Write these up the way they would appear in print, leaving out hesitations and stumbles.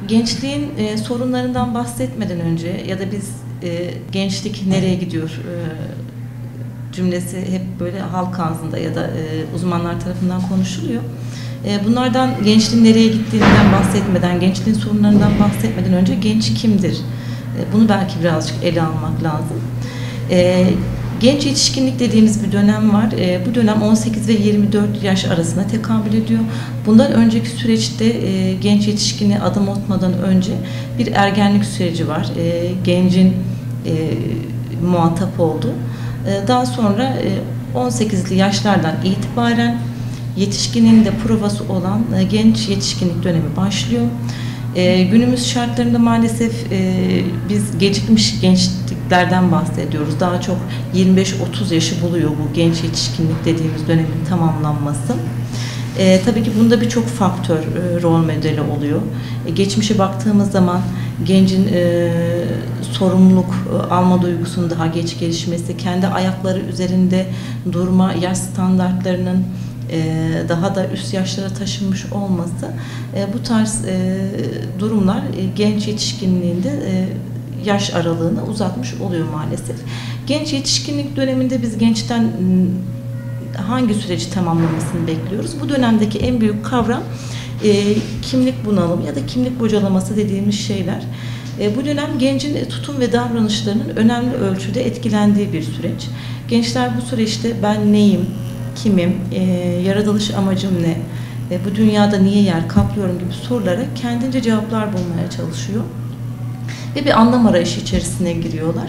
Gençliğin sorunlarından bahsetmeden önce ya da biz gençlik nereye gidiyor cümlesi hep böyle halk ağzında ya da uzmanlar tarafından konuşuluyor. Bunlardan gençliğin nereye gittiğinden bahsetmeden, gençliğin sorunlarından bahsetmeden önce genç kimdir? Bunu belki birazcık ele almak lazım. Genç yetişkinlik dediğimiz bir dönem var. Bu dönem 18 ve 24 yaş arasına tekabül ediyor. Bundan önceki süreçte genç yetişkinliğe adım atmadan önce bir ergenlik süreci var. Gencin muhatap olduğu. Daha sonra 18'li yaşlardan itibaren yetişkinin de provası olan genç yetişkinlik dönemi başlıyor. Günümüz şartlarında maalesef biz gecikmiş gençliklerden bahsediyoruz. Daha çok 25-30 yaşı buluyor bu genç yetişkinlik dediğimiz dönemin tamamlanması. Tabii ki bunda birçok faktör rol modeli oluyor. Geçmişe baktığımız zaman gencin sorumluluk alma duygusunun daha geç gelişmesi, kendi ayakları üzerinde durma, yaş standartlarının daha da üst yaşlara taşınmış olması, bu tarz durumlar genç yetişkinliğinde yaş aralığını uzatmış oluyor maalesef. Genç yetişkinlik döneminde biz gençten hangi süreci tamamlamasını bekliyoruz? Bu dönemdeki en büyük kavram kimlik bunalımı ya da kimlik bocalaması dediğimiz şeyler. Bu dönem gencin tutum ve davranışlarının önemli ölçüde etkilendiği bir süreç. Gençler bu süreçte ben neyim, kimim, yaratılış amacım ne, bu dünyada niye yer kaplıyorum gibi sorulara kendince cevaplar bulmaya çalışıyor. Ve bir anlam arayışı içerisine giriyorlar.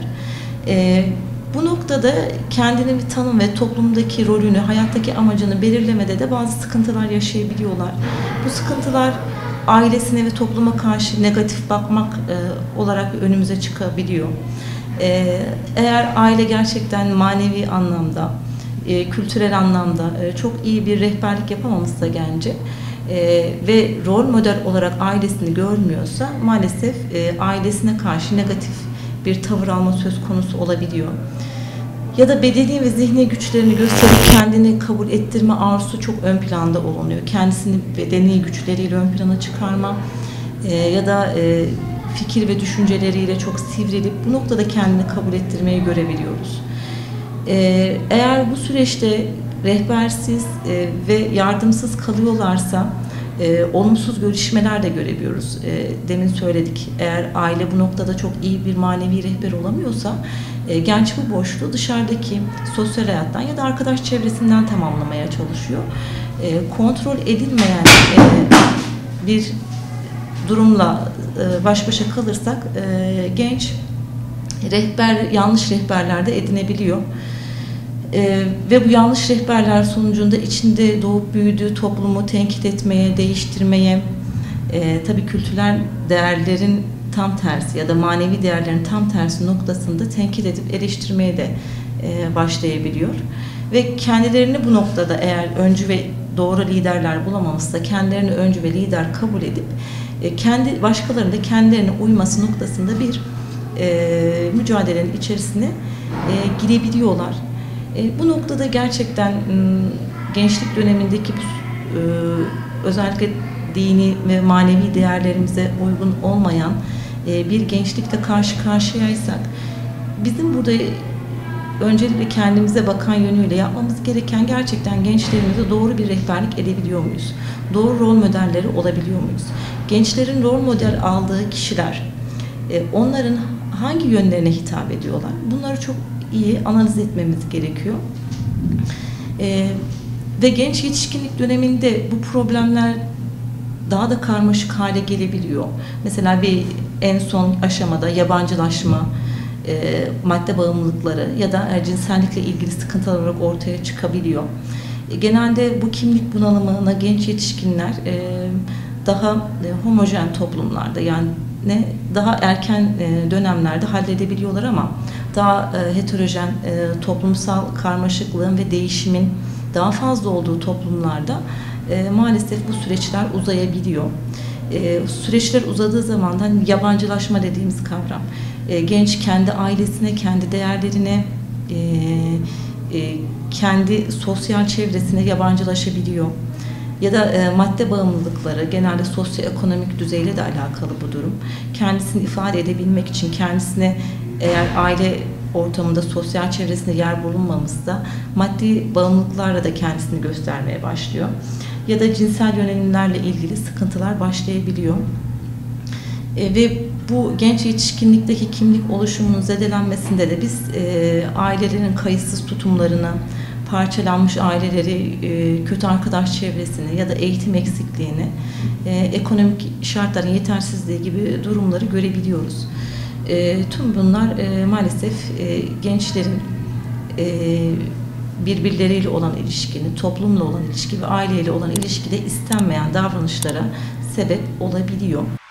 Bu noktada kendini bir tanım ve toplumdaki rolünü, hayattaki amacını belirlemede de bazı sıkıntılar yaşayabiliyorlar. Bu sıkıntılar ailesine ve topluma karşı negatif bakmak olarak önümüze çıkabiliyor. Eğer aile gerçekten manevi anlamda, kültürel anlamda çok iyi bir rehberlik yapamamışsa gence ve rol model olarak ailesini görmüyorsa maalesef ailesine karşı negatif bir tavır alma söz konusu olabiliyor. Ya da bedeni ve zihni güçlerini gösterip kendini kabul ettirme arzusu çok ön planda olunuyor. Kendisini bedeni güçleriyle ön plana çıkarma ya da fikir ve düşünceleriyle çok sivrilip bu noktada kendini kabul ettirmeyi görebiliyoruz. Eğer bu süreçte rehbersiz ve yardımsız kalıyorlarsa olumsuz gelişmeler de görebiliyoruz. Demin söyledik, eğer aile bu noktada çok iyi bir manevi rehber olamıyorsa genç bu boşluğu dışarıdaki sosyal hayattan ya da arkadaş çevresinden tamamlamaya çalışıyor. Kontrol edilmeyen bir durumla baş başa kalırsak genç yanlış rehberler de edinebiliyor. Ve bu yanlış rehberler sonucunda içinde doğup büyüdüğü toplumu tenkit etmeye, değiştirmeye, tabii kültürel değerlerin tam tersi ya da manevi değerlerin tam tersi noktasında tenkit edip eleştirmeye de başlayabiliyor. Ve kendilerini bu noktada eğer öncü ve doğru liderler bulamamışsa kendilerini öncü ve lider kabul edip başkalarının da kendilerine uyması noktasında bir mücadelenin içerisine girebiliyorlar. Bu noktada gerçekten gençlik dönemindeki özellikle dini ve manevi değerlerimize uygun olmayan bir gençlikle karşı karşıyaysak bizim burada öncelikle kendimize bakan yönüyle yapmamız gereken gerçekten gençlerimize doğru bir rehberlik edebiliyor muyuz? Doğru rol modelleri olabiliyor muyuz? Gençlerin rol model aldığı kişiler onların hangi yönlerine hitap ediyorlar? Bunları çok iyi analiz etmemiz gerekiyor. Ve genç yetişkinlik döneminde bu problemler daha da karmaşık hale gelebiliyor. Mesela en son aşamada yabancılaşma, madde bağımlılıkları ya da cinsellikle ilgili sıkıntılar olarak ortaya çıkabiliyor. Genelde bu kimlik bunalımına genç yetişkinler daha homojen toplumlarda yani daha erken dönemlerde halledebiliyorlar ama daha heterojen toplumsal karmaşıklığın ve değişimin daha fazla olduğu toplumlarda maalesef bu süreçler uzayabiliyor. Süreçler uzadığı zaman da yabancılaşma dediğimiz kavram. Genç kendi ailesine, kendi değerlerine, kendi sosyal çevresine yabancılaşabiliyor. ya da madde bağımlılıkları, genelde sosyoekonomik düzeyle de alakalı bu durum. Kendisini ifade edebilmek için kendisine, eğer aile ortamında, sosyal çevresinde yer bulunmamışsa, maddi bağımlılıklarla da kendisini göstermeye başlıyor. Ya da cinsel yönelimlerle ilgili sıkıntılar başlayabiliyor. Ve bu genç yetişkinlikteki kimlik oluşumunun zedelenmesinde de biz ailelerin kayıtsız tutumlarını, parçalanmış aileleri, kötü arkadaş çevresini ya da eğitim eksikliğini, ekonomik şartların yetersizliği gibi durumları görebiliyoruz. Tüm bunlar maalesef gençlerin birbirleriyle olan ilişkini, toplumla olan ilişki ve aileyle olan ilişkide istenmeyen davranışlara sebep olabiliyor.